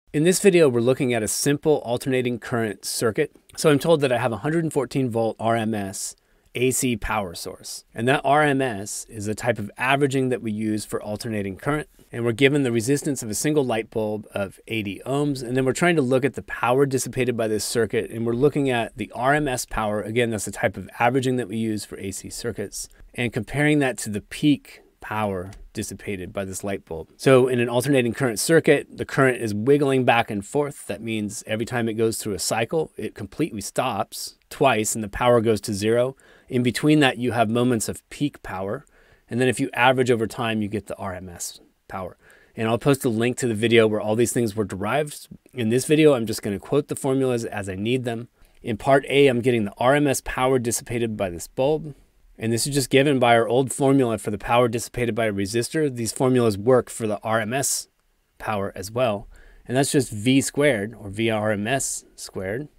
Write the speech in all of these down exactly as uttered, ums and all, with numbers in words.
In this video, we're looking at a simple alternating current circuit. So I'm told that I have a one hundred fourteen volt R M S A C power source. And that R M S is a type of averaging that we use for alternating current. And we're given the resistance of a single light bulb of eighty ohms. And then we're trying to look at the power dissipated by this circuit. And we're looking at the R M S power. Again, that's the type of averaging that we use for A C circuits. And comparing that to the peak power dissipated by this light bulb. So in an alternating current circuit, the current is wiggling back and forth. That means every time it goes through a cycle, it completely stops twice and the power goes to zero. In between that, you have moments of peak power. And then if you average over time, you get the R M S power. And I'll post a link to the video where all these things were derived. In this video, I'm just going to quote the formulas as I need them. In part A, I'm getting the R M S power dissipated by this bulb. And this is just given by our old formula for the power dissipated by a resistor. These formulas work for the R M S power as well. And that's just V squared, or V R M S squared,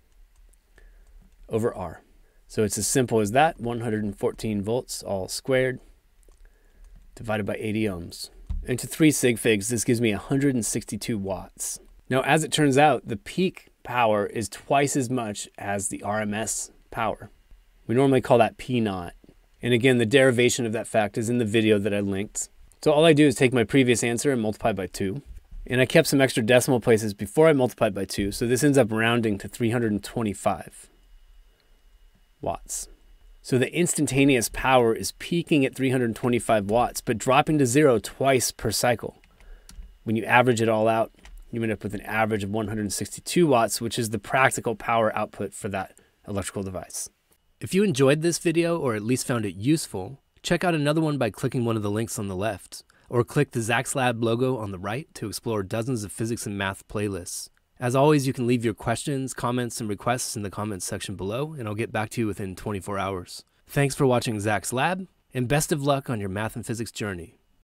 over R. So it's as simple as that, one hundred fourteen volts all squared, divided by eighty ohms. And to three sig figs, this gives me one hundred sixty-two watts. Now, as it turns out, the peak power is twice as much as the R M S power. We normally call that P naught. And again, the derivation of that fact is in the video that I linked. So all I do is take my previous answer and multiply by two. And I kept some extra decimal places before I multiplied by two. So this ends up rounding to three hundred twenty-five watts. So the instantaneous power is peaking at three hundred twenty-five watts, but dropping to zero twice per cycle. When you average it all out, you end up with an average of one hundred sixty-two watts, which is the practical power output for that electrical device. If you enjoyed this video, or at least found it useful, check out another one by clicking one of the links on the left, or click the Zach's Lab logo on the right to explore dozens of physics and math playlists. As always, you can leave your questions, comments, and requests in the comments section below, and I'll get back to you within twenty-four hours. Thanks for watching Zach's Lab, and best of luck on your math and physics journey.